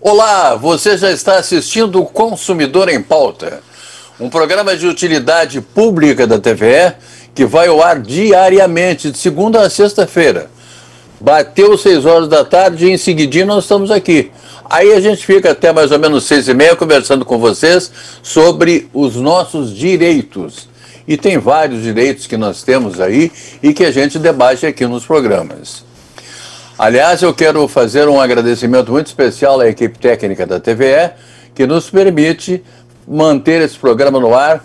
Olá, você já está assistindo o Consumidor em Pauta, um programa de utilidade pública da TVE que vai ao ar diariamente, de segunda a sexta-feira. Bateu 6 horas da tarde e em seguidinho nós estamos aqui. Aí a gente fica até mais ou menos 6h30 conversando com vocês sobre os nossos direitos. E tem vários direitos que nós temos aí e que a gente debate aqui nos programas. Aliás, eu quero fazer um agradecimento muito especial à equipe técnica da TVE, que nos permite manter esse programa no ar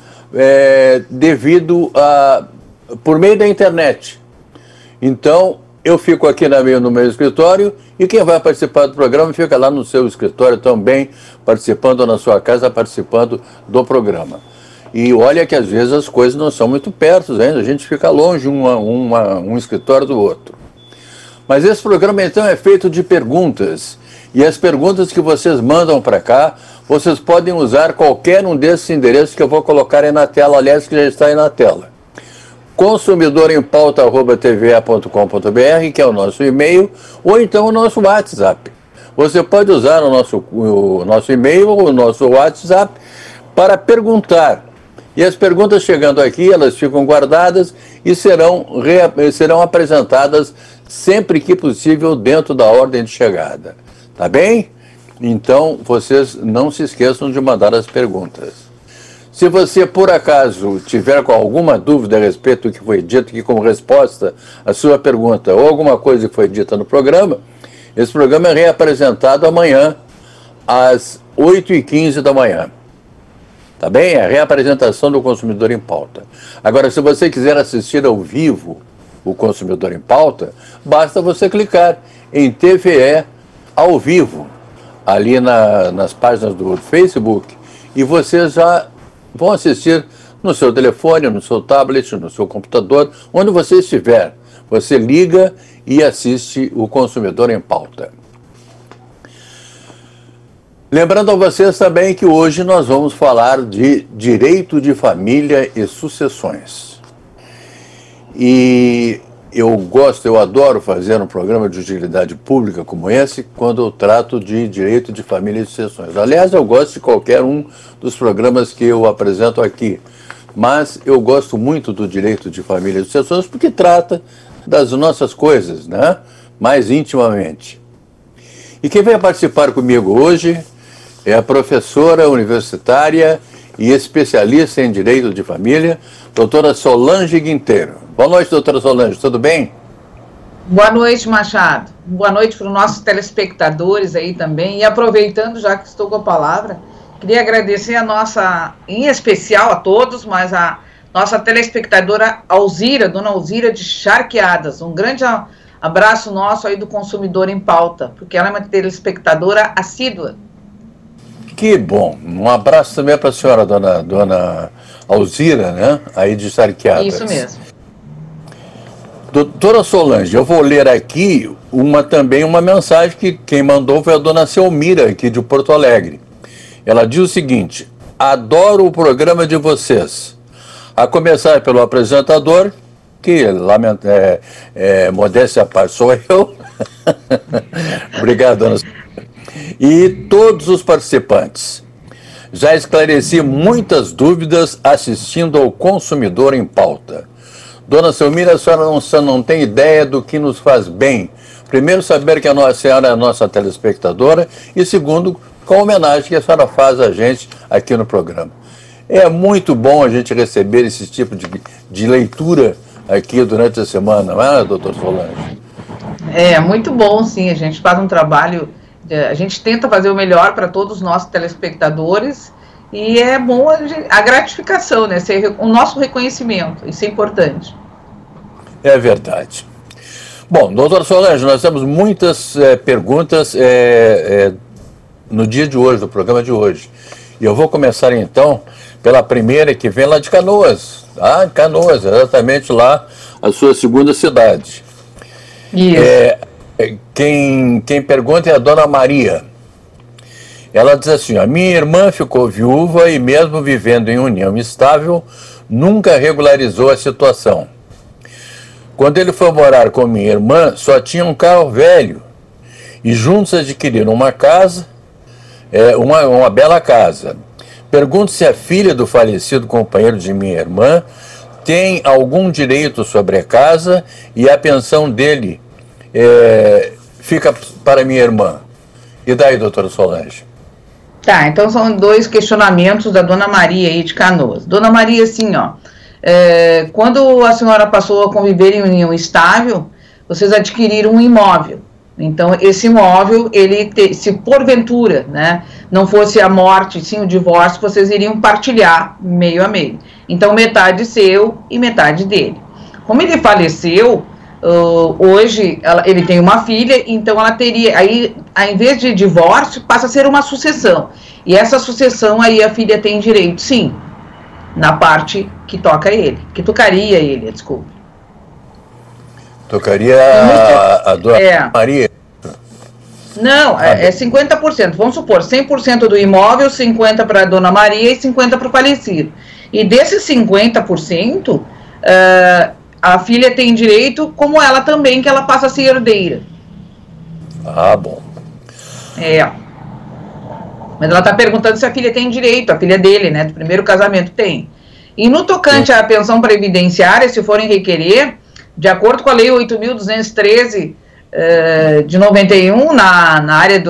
por meio da internet. Então, eu fico aqui no meu escritório e quem vai participar do programa fica lá no seu escritório também, participando na sua casa, participando do programa. E olha que às vezes as coisas não são muito perto ainda, a gente fica longe um escritório do outro. Mas esse programa, então, é feito de perguntas. E as perguntas que vocês mandam para cá, vocês podem usar qualquer um desses endereços que eu vou colocar aí na tela, aliás, que já está aí na tela. consumidorempauta@tve.com.br, que é o nosso e-mail, ou então o nosso WhatsApp. Você pode usar o nosso e-mail ou o nosso WhatsApp para perguntar. E as perguntas chegando aqui, elas ficam guardadas e serão apresentadas sempre que possível dentro da ordem de chegada. Tá bem? Então, vocês não se esqueçam de mandar as perguntas. Se você, por acaso, tiver com alguma dúvida a respeito do que foi dito aqui como resposta à sua pergunta ou alguma coisa que foi dita no programa, esse programa é reapresentado amanhã às 8h15 da manhã. Tá bem? É a reapresentação do Consumidor em Pauta. Agora, se você quiser assistir ao vivo o Consumidor em Pauta, basta você clicar em TVE ao vivo, ali nas páginas do Facebook, e vocês já vão assistir no seu telefone, no seu tablet, no seu computador, onde você estiver. Você liga e assiste o Consumidor em Pauta. Lembrando a vocês também que hoje nós vamos falar de direito de família e sucessões. E eu adoro fazer um programa de utilidade pública como esse, quando eu trato de direito de família e sucessões. Aliás, eu gosto de qualquer um dos programas que eu apresento aqui, mas eu gosto muito do direito de família e sucessões porque trata das nossas coisas, né? Mais intimamente. E quem vai participar comigo hoje é a professora universitária e especialista em direito de família, doutora Solange Guinteiro. Boa noite, doutora Solange, tudo bem? Boa noite, Machado. Boa noite para os nossos telespectadores aí também. E aproveitando, já que estou com a palavra, queria agradecer em especial a todos, mas a nossa telespectadora Alzira, dona Alzira de Charqueadas. Um grande abraço nosso aí do Consumidor em Pauta, porque ela é uma telespectadora assídua. Que bom. Um abraço também para a senhora, dona Alzira, né? Aí de Charqueadas. Isso mesmo. Doutora Solange, eu vou ler aqui também uma mensagem que quem mandou foi a dona Selmira, aqui de Porto Alegre. Ela diz o seguinte: adoro o programa de vocês. A começar pelo apresentador, que modéstia à parte sou eu. Obrigado, dona Selmira. E todos os participantes. Já esclareci muitas dúvidas assistindo ao Consumidor em Pauta. Dona Selmira, a senhora não tem ideia do que nos faz bem. Primeiro, saber que a senhora é a nossa telespectadora e segundo, com a homenagem que a senhora faz a gente aqui no programa. É muito bom a gente receber esse tipo de leitura aqui durante a semana, não é, doutor Solange? É muito bom, sim. A gente faz um trabalho, a gente tenta fazer o melhor para todos os nossos telespectadores e é bom a gratificação, né? O nosso reconhecimento, isso é importante. É verdade. Bom, doutor Solange, nós temos muitas perguntas no dia de hoje, no programa de hoje. E eu vou começar então pela primeira que vem lá de Canoas. Canoas, exatamente lá, a sua segunda cidade. Isso. Quem pergunta é a dona Maria. Ela diz assim: a minha irmã ficou viúva e mesmo vivendo em união estável, nunca regularizou a situação. Quando ele foi morar com minha irmã, só tinha um carro velho e juntos adquiriram uma casa uma bela casa. Pergunto se a filha do falecido companheiro de minha irmã tem algum direito sobre a casa e a pensão dele fica para minha irmã. E daí, doutora Solange? Tá, então são dois questionamentos da Dona Maria aí de Canoas. Dona Maria, assim, ó, quando a senhora passou a conviver em união estável, vocês adquiriram um imóvel. Então, esse imóvel, se porventura, né, não fosse a morte, sim o divórcio, vocês iriam partilhar meio a meio. Então, metade seu e metade dele. Como ele faleceu, hoje ele tem uma filha, então ela teria, aí, ao invés de divórcio, passa a ser uma sucessão. E essa sucessão aí a filha tem direito, sim, na parte que toca ele, que tocaria ele, desculpe. Tocaria a Dona Maria? Não, é 50%. Vamos supor, 100% do imóvel, 50% para a Dona Maria e 50% para o falecido. E desses 50%, a filha tem direito, como ela também, que ela passa a ser herdeira. Ah, bom. Mas ela está perguntando se a filha tem direito, a filha dele, né, do primeiro casamento tem. E no tocante à pensão previdenciária, se forem requerer, de acordo com a Lei 8.213 de 91, na área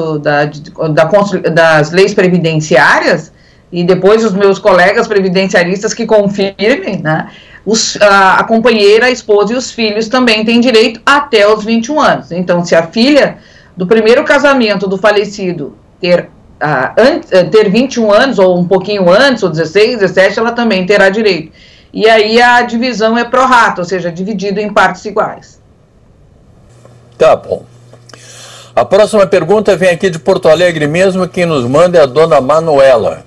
das leis previdenciárias, e depois os meus colegas previdenciaristas que confirmem, né, a companheira, a esposa e os filhos também têm direito até os 21 anos. Então, se a filha do primeiro casamento do falecido ter 21 anos, ou um pouquinho antes, ou 16, 17, ela também terá direito. E aí a divisão é pro rata, ou seja, dividido em partes iguais. Tá bom. A próxima pergunta vem aqui de Porto Alegre mesmo, quem nos manda é a dona Manuela.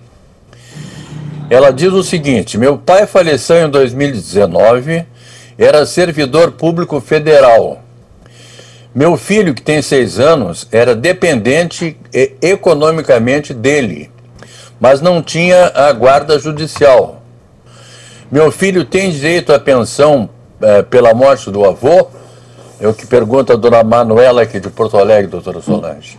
Ela diz o seguinte: meu pai faleceu em 2019, era servidor público federal. Meu filho, que tem 6 anos, era dependente economicamente dele, mas não tinha a guarda judicial. Meu filho tem direito à pensão pela morte do avô? É o que pergunta a dona Manuela aqui de Porto Alegre, doutora Solange.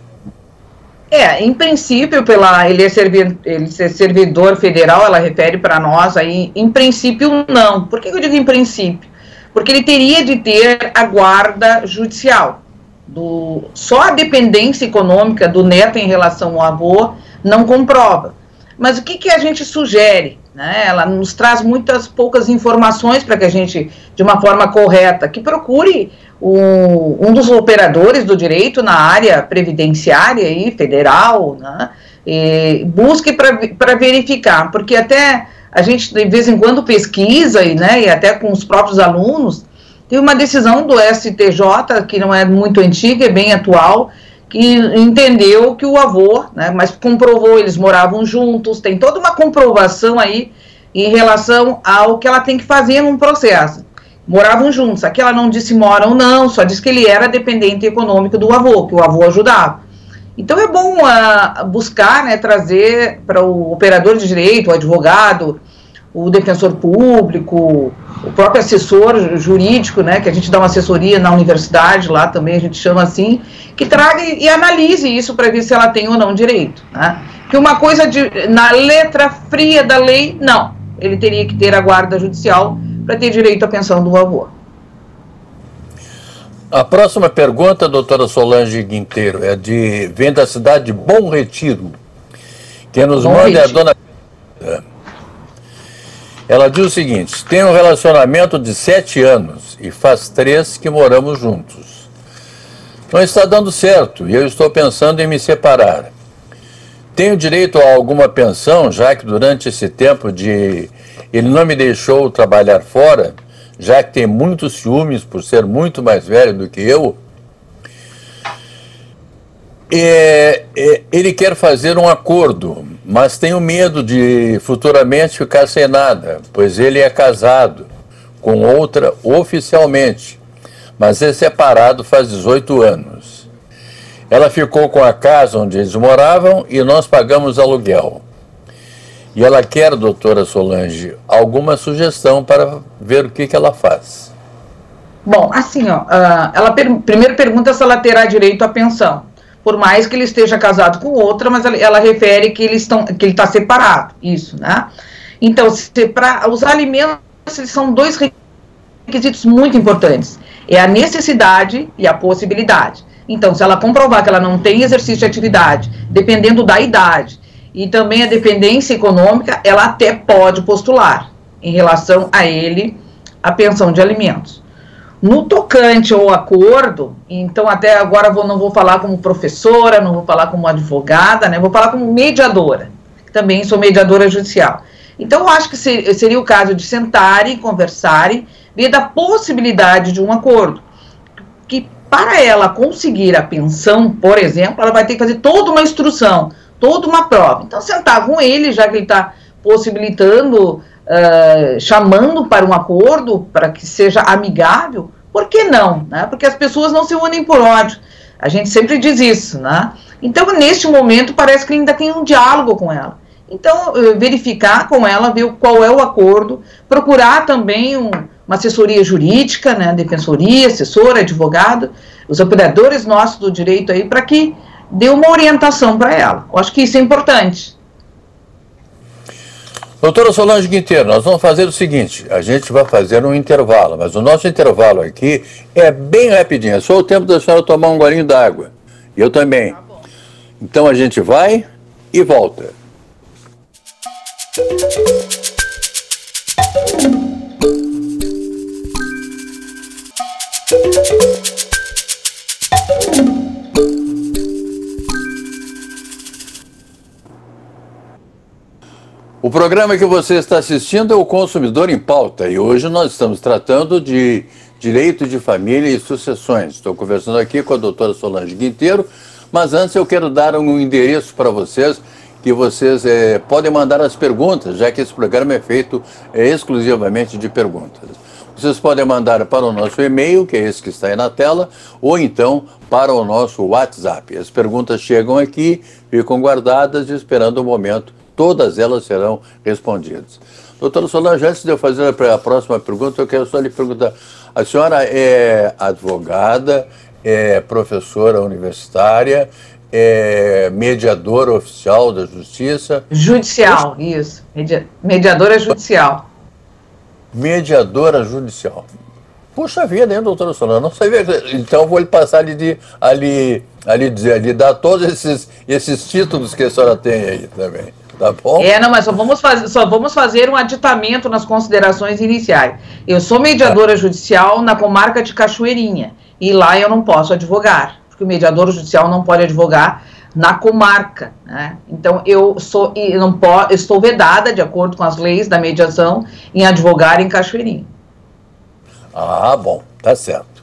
Em princípio, ele ser servidor federal, ela refere para nós aí, em princípio não. Por que eu digo em princípio? Porque ele teria de ter a guarda judicial. Só a dependência econômica do neto em relação ao avô não comprova. Mas o que a gente sugere? Né? Ela nos traz poucas informações para que a gente, de uma forma correta, que procure um dos operadores do direito na área previdenciária aí, federal, né? E busque para verificar, porque até a gente de vez em quando pesquisa e até com os próprios alunos, tem uma decisão do STJ, que não é muito antiga, é bem atual, que entendeu que o avô, né, mas comprovou, eles moravam juntos, tem toda uma comprovação aí em relação ao que ela tem que fazer num processo. Moravam juntos, aqui ela não disse moram não, só disse que ele era dependente econômico do avô, que o avô ajudava. Então é bom buscar, né, trazer para o operador de direito, o advogado, o defensor público, o próprio assessor jurídico, né, que a gente dá uma assessoria na universidade, lá também a gente chama assim, que traga e analise isso para ver se ela tem ou não direito. Né? Que uma coisa na letra fria da lei, não, ele teria que ter a guarda judicial para ter direito à pensão do avô. A próxima pergunta, doutora Solange Guinteiro, vem da cidade de Bom Retiro. Quem nos manda é a dona... Ela diz o seguinte: tem um relacionamento de 7 anos e faz 3 que moramos juntos. Não está dando certo e eu estou pensando em me separar. Tenho direito a alguma pensão, já que durante esse tempo ele não me deixou trabalhar fora, já que tem muitos ciúmes por ser muito mais velho do que eu? Ele quer fazer um acordo, mas tenho medo de futuramente ficar sem nada, pois ele é casado com outra oficialmente, mas é separado faz 18 anos. Ela ficou com a casa onde eles moravam e nós pagamos aluguel. E ela quer, doutora Solange, alguma sugestão para ver o que ela faz. Bom, assim, ela primeiro pergunta se ela terá direito à pensão. por mais que ele esteja casado com outra, mas ela refere que ele está separado, isso, né? Então, para os alimentos, eles são dois requisitos muito importantes, é a necessidade e a possibilidade. Então, se ela comprovar que ela não tem exercício de atividade, dependendo da idade, e também a dependência econômica, ela até pode postular, em relação a ele, a pensão de alimentos. No tocante ao acordo, então até agora não vou falar como professora, não vou falar como advogada, né, vou falar como mediadora, também sou mediadora judicial. Então eu acho que seria o caso de sentarem, conversarem, ver da possibilidade de um acordo, que para ela conseguir a pensão, por exemplo, ela vai ter que fazer toda uma instrução, toda uma prova. Então sentar com ele, já que ele está possibilitando, chamando para um acordo, para que seja amigável, por que não? Né? Porque as pessoas não se unem por ódio. A gente sempre diz isso, né? Então, neste momento, parece que ele ainda tem um diálogo com ela. Então, verificar com ela, ver qual é o acordo, procurar também uma assessoria jurídica, né? Defensoria, assessora, advogado, os operadores nossos do direito aí, para que dê uma orientação para ela. Eu acho que isso é importante. Doutora Solange Guinteiro, nós vamos fazer o seguinte, a gente vai fazer um intervalo, mas o nosso intervalo aqui é bem rapidinho, é só o tempo da senhora tomar um golinho d'água. E eu também. Tá bom. Então a gente vai e volta. O programa que você está assistindo é o Consumidor em Pauta e hoje nós estamos tratando de direito de família e sucessões. Estou conversando aqui com a doutora Solange Guinteiro, mas antes eu quero dar um endereço para vocês, que vocês podem mandar as perguntas, já que esse programa é feito exclusivamente de perguntas. Vocês podem mandar para o nosso e-mail, que é esse que está aí na tela, ou então para o nosso WhatsApp. As perguntas chegam aqui, ficam guardadas esperando o momento. Todas elas serão respondidas. Doutora Solange, antes de eu fazer a próxima pergunta, eu quero só lhe perguntar, a senhora é advogada, é professora universitária, é mediadora oficial da justiça? Judicial, isso. Mediadora judicial. Mediadora judicial. Puxa vida, hein, doutora Solange? Não sabia. Então vou lhe passar a lhe dar todos esses títulos que a senhora tem aí também. Tá bom? Não, mas só vamos fazer um aditamento nas considerações iniciais. Eu sou mediadora judicial na comarca de Cachoeirinha, e lá eu não posso advogar, porque o mediador judicial não pode advogar na comarca, né? Então eu estou vedada, de acordo com as leis da mediação, em advogar em Cachoeirinha. Ah, bom, tá certo.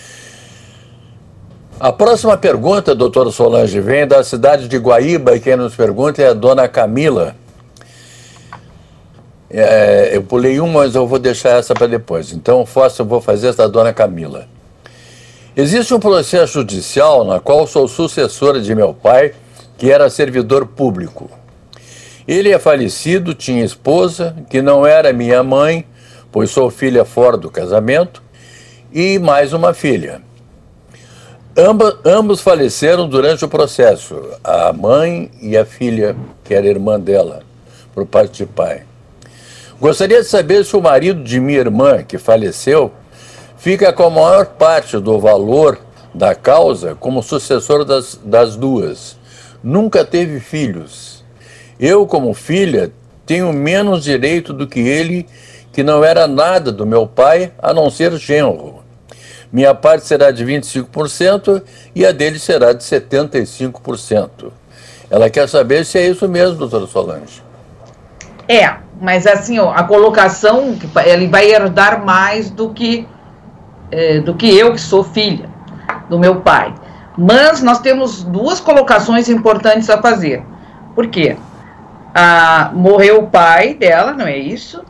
A próxima pergunta, doutora Solange, vem da cidade de Guaíba, e quem nos pergunta é a dona Camila. Eu pulei uma, mas eu vou deixar essa para depois. Então, eu vou fazer essa da dona Camila. Existe um processo judicial na qual sou sucessora de meu pai, que era servidor público. Ele é falecido, tinha esposa, que não era minha mãe, pois sou filha fora do casamento, e mais uma filha. Ambos faleceram durante o processo, a mãe e a filha, que era irmã dela, por parte de pai. Gostaria de saber se o marido de minha irmã, que faleceu, fica com a maior parte do valor da causa como sucessor das duas. Nunca teve filhos. Eu, como filha, tenho menos direito do que ele, que não era nada do meu pai, a não ser genro. Minha parte será de 25% e a dele será de 75%. Ela quer saber se é isso mesmo, doutora Solange. Mas assim, a colocação, ele vai herdar mais do que eu, que sou filha do meu pai. Mas nós temos duas colocações importantes a fazer. Por quê? Morreu o pai dela, não é isso?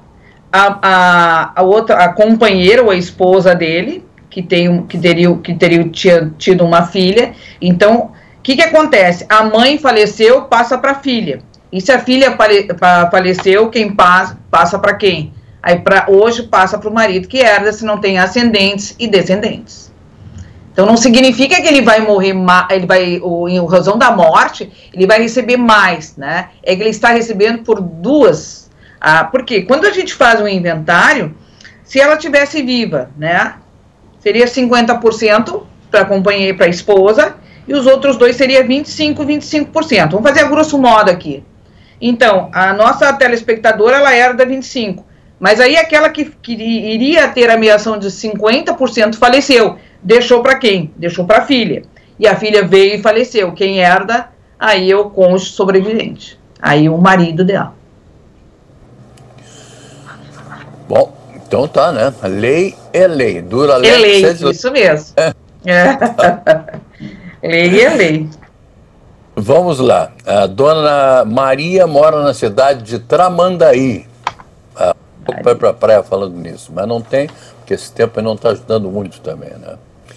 A companheira ou a esposa dele, que teria tido uma filha. Então, o que acontece? A mãe faleceu, passa para a filha. E se a filha faleceu, quem passa para quem? Aí hoje passa para o marido, que herda se não tem ascendentes e descendentes. Então não significa que ele vai morrer, em razão da morte, ele vai receber mais, né? É que ele está recebendo por duas. Porque quando a gente faz um inventário, se ela tivesse viva, né? Seria 50% para a companheira, para a esposa, e os outros dois seria 25%. Vamos fazer a grosso modo aqui. Então, a nossa telespectadora, ela herda 25%. Mas aí aquela que iria ter a meação de 50% faleceu. Deixou para quem? Deixou para a filha. E a filha veio e faleceu. Quem herda, aí é o cônjuge sobrevivente. Aí o marido dela. Bom, então tá, né? A lei é lei. Dura a lei. É lei, isso mesmo. Lei é lei. Vamos lá. A dona Maria mora na cidade de Tramandaí. Vai para a praia falando nisso, mas não tem, porque esse tempo não está ajudando muito também, né?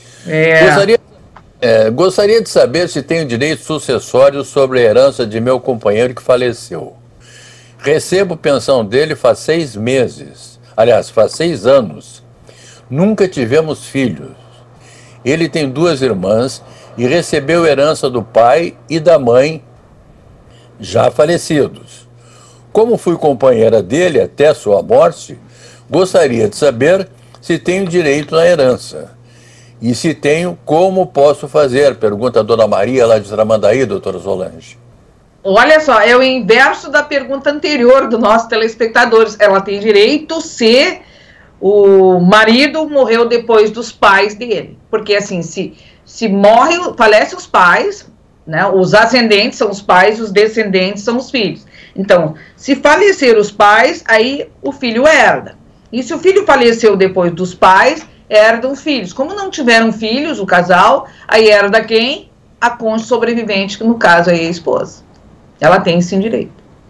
Gostaria de saber se tenho direitos sucessórios sobre a herança de meu companheiro que faleceu. Recebo pensão dele faz 6 meses. Aliás, faz 6 anos. Nunca tivemos filhos. Ele tem 2 irmãs e recebeu herança do pai e da mãe já falecidos. Como fui companheira dele até sua morte, gostaria de saber se tenho direito na herança. E se tenho, como posso fazer? Pergunta a dona Maria, lá de Tramandaí, doutora Solange. Olha só, é o inverso da pergunta anterior do nosso telespectadores. Ela tem direito se o marido morreu depois dos pais dele. Porque assim, se falece os pais, né, os ascendentes são os pais, os descendentes são os filhos. Então, se falecer os pais, aí o filho herda. E se o filho faleceu depois dos pais, herdam os filhos. Como não tiveram filhos, o casal, aí herda quem? A cônjuge sobrevivente, que no caso aí é a esposa. Ela tem sim direito.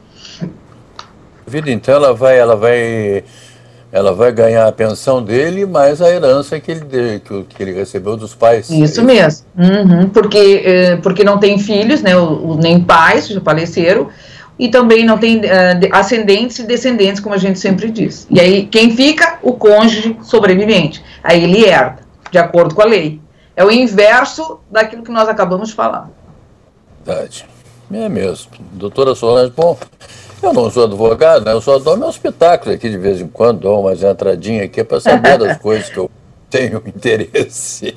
Então ela vai ganhar a pensão dele, mais a herança que ele recebeu dos pais. Isso mesmo. Porque não tem filhos, né, nem pais, já faleceram. E também não tem ascendentes e descendentes, como a gente sempre diz. E aí, quem fica? O cônjuge sobrevivente. Aí ele herda, de acordo com a lei. É o inverso daquilo que nós acabamos de falar. Verdade. É mesmo. Doutora Solange, bom, eu não sou advogado, né? Eu só dou meu espetáculo aqui de vez em quando, dou umas entradinhas aqui para saber das coisas que eu tenho interesse.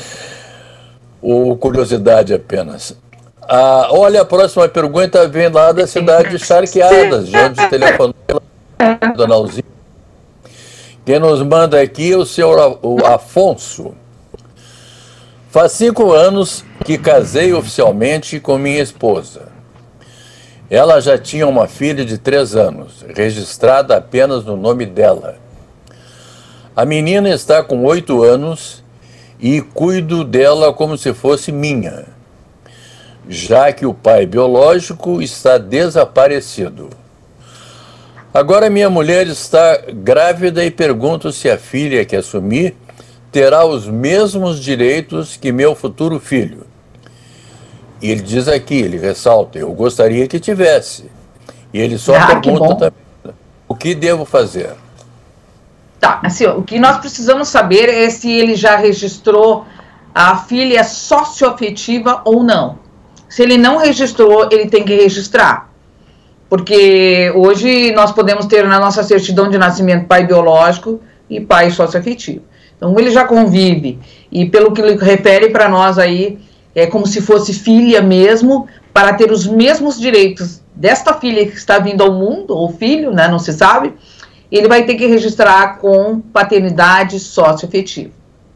Ou curiosidade apenas. Olha, a próxima pergunta vem lá da cidade de Charqueadas, de onde telefonou a dona Alzira. Quem nos manda aqui é o Afonso. Faz 5 anos que casei oficialmente com minha esposa. Ela já tinha uma filha de 3 anos, registrada apenas no nome dela. A menina está com 8 anos e cuido dela como se fosse minha, já que o pai biológico está desaparecido. Agora minha mulher está grávida e pergunto se a filha que assumi terá os mesmos direitos que meu futuro filho. E ele diz aqui, ele ressalta, eu gostaria que tivesse. E ele só pergunta também, o que devo fazer? Tá, assim, o que nós precisamos saber é se ele já registrou a filha socioafetiva ou não. Se ele não registrou, ele tem que registrar. Porque hoje nós podemos ter na nossa certidão de nascimento pai biológico e pai socioafetivo. Então ele já convive. E pelo que ele refere para nós aí, é como se fosse filha mesmo, para ter os mesmos direitos desta filha que está vindo ao mundo, ou filho, né, não se sabe, ele vai ter que registrar com paternidade socioafetiva.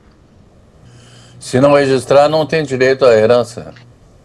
Se não registrar, não tem direito à herança.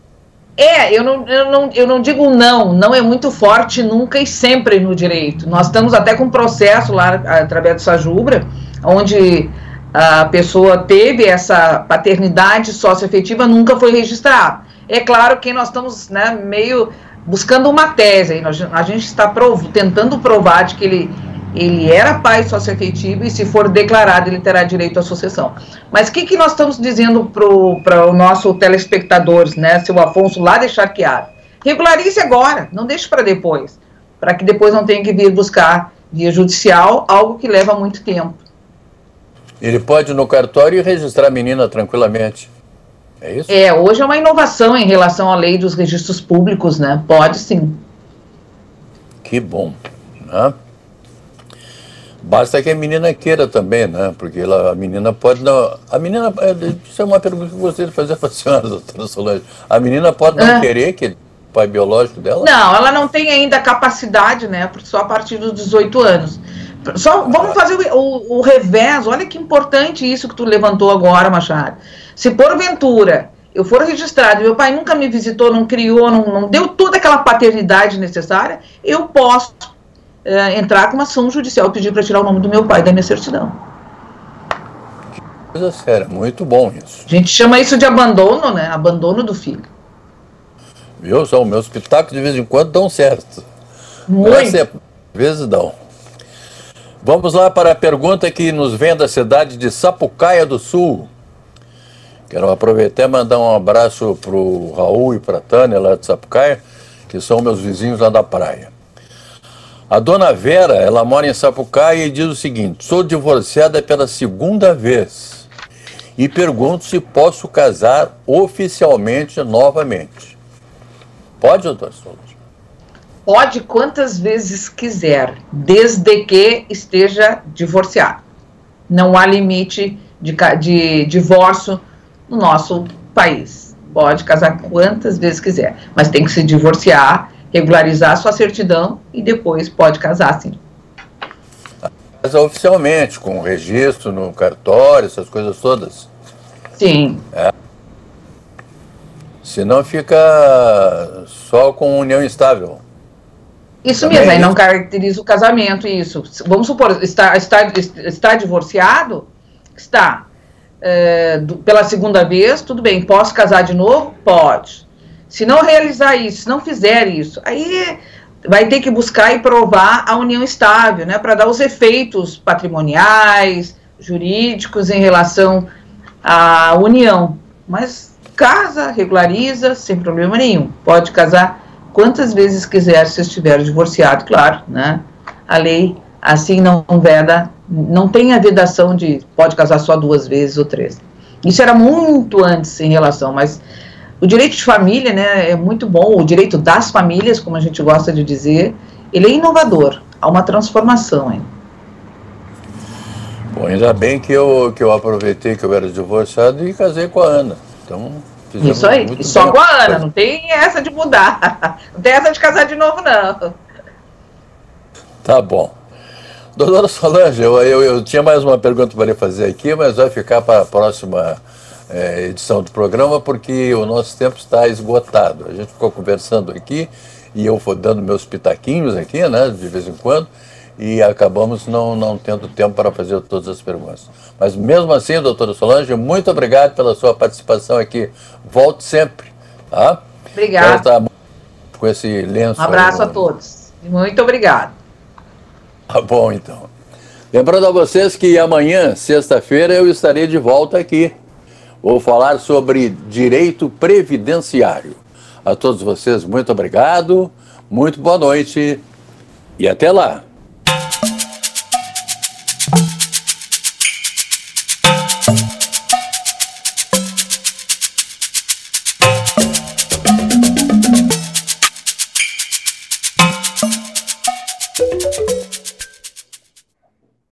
Eu não digo não é muito forte nunca e sempre no direito. Nós estamos até com um processo lá, através do Sajubra, onde a pessoa teve essa paternidade socioafetiva, nunca foi registrada. É claro que nós estamos, né, meio buscando uma tese, a gente está tentando provar de que ele era pai socioafetivo e se for declarado ele terá direito à sucessão. Mas o que nós estamos dizendo para o nosso telespectadores, né, seu Afonso lá de Charqueado? Regularize agora, não deixe para depois, para que depois não tenha que vir buscar via judicial algo que leva muito tempo. Ele pode ir no cartório e registrar a menina tranquilamente. É isso? Hoje é uma inovação em relação à lei dos registros públicos, né? Pode sim. Que bom, né? Basta que a menina queira também, né? Porque a menina pode não... A menina... Isso é uma pergunta que eu gostaria de fazer para a senhora, doutora Solange. A menina pode não querer que o pai biológico dela? Não, ela não tem ainda capacidade, né? Porque só a partir dos 18 anos. Vamos fazer o revés. Olha que importante isso que tu levantou agora, Machado. Se porventura eu for registrado, meu pai nunca me visitou, não criou, não deu toda aquela paternidade necessária, eu posso entrar com uma ação judicial e pedir para tirar o nome do meu pai da minha certidão. Que coisa séria, muito bom isso. A gente chama isso de abandono, né? Abandono do filho. Viu? São meus pitacos de vez em quando dão certo. Muito. Às vezes dão. Vamos lá para a pergunta que nos vem da cidade de Sapucaia do Sul. Quero aproveitar e mandar um abraço para o Raul e para a Tânia, lá de Sapucaia, que são meus vizinhos lá da praia. A dona Vera, ela mora em Sapucaia e diz o seguinte: sou divorciada pela segunda vez e pergunto se posso casar oficialmente novamente. Pode, doutor Solange? Pode quantas vezes quiser, desde que esteja divorciado. Não há limite de divórcio no nosso país. Pode casar quantas vezes quiser, mas tem que se divorciar, regularizar a sua certidão e depois pode casar, sim. Casar oficialmente, com registro no cartório, essas coisas todas. Sim. Senão fica só com união estável. Isso também mesmo, aí não caracteriza o casamento, isso. Vamos supor, está divorciado? Está. Pela segunda vez, tudo bem, posso casar de novo? Pode. Se não realizar isso, se não fizer isso, aí vai ter que buscar e provar a união estável, né, para dar os efeitos patrimoniais, jurídicos em relação à união. Mas casa, regulariza, sem problema nenhum. Pode casar quantas vezes quiser se estiver divorciado, claro, né? A lei assim não veda, não tem a vedação de pode casar só 2 vezes ou 3. Isso era muito antes em relação, mas o direito de família, né, é muito bom, o direito das famílias, como a gente gosta de dizer, ele é inovador, há uma transformação, hein? Bom, ainda bem que eu aproveitei que eu era divorciado e casei com a Ana. Então, isso aí, e só com a Ana, não tem essa de mudar, não tem essa de casar de novo, não. Tá bom. Doutora Solange, eu tinha mais uma pergunta para lhe fazer aqui, mas vai ficar para a próxima edição do programa, porque o nosso tempo está esgotado. A gente ficou conversando aqui, e eu fui dando meus pitaquinhos aqui, né, de vez em quando, e acabamos não tendo tempo para fazer todas as perguntas. Mas mesmo assim, doutora Solange, muito obrigado pela sua participação aqui. Volte sempre, tá? Obrigada. Tá com esse lenço. Um abraço a todos. Muito obrigado. Tá bom, então. Lembrando a vocês que amanhã, sexta-feira, eu estarei de volta aqui. Vou falar sobre direito previdenciário. A todos vocês, muito obrigado, muito boa noite e até lá.